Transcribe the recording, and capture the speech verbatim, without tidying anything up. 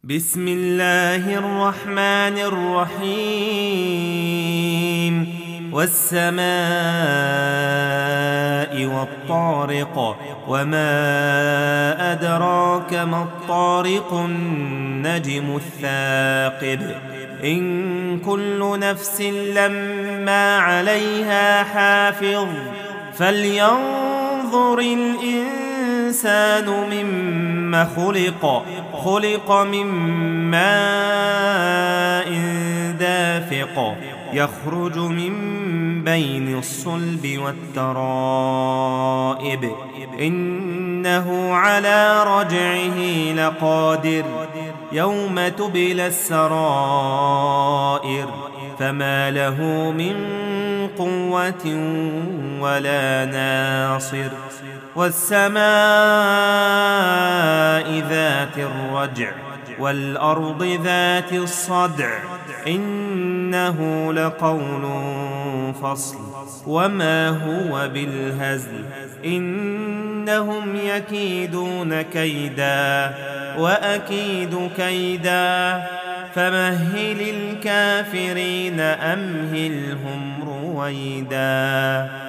بسم الله الرحمن الرحيم والسماء والطارق وما أدراك ما الطارق النجم الثاقب إن كل نفس لما عليها حافظ فلينظر الإنسان مما خلق خلق من ماء دافق يخرج من بين الصلب والترائب إنه على رجعه لقادر يوم تبلى السرائر فما له من قوة ولا ناصر والسماء ذات الرجع والأرض ذات الصدع إنه لقول فصل وما هو بالهزل إنهم يكيدون كيدا وأكيد كيدا فمهل الكافرين أمهلهم رويدا.